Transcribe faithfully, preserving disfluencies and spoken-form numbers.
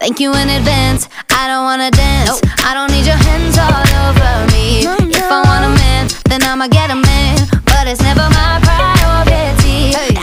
Thank you in advance, I don't wanna dance. Nope. I don't need your hands all over me. No, no. If I want a man, then I'ma get a man, but it's never my priority. Hey.